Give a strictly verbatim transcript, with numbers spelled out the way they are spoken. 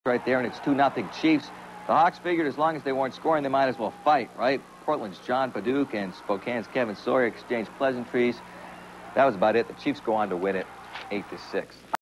right there, and it's two nothing Chiefs. The Hawks figured as long as they weren't scoring, they might as well fight, right? Portland's John Badduke and Spokane's Kevin Sawyer exchanged pleasantries. That was about it. The Chiefs go on to win it eight to six.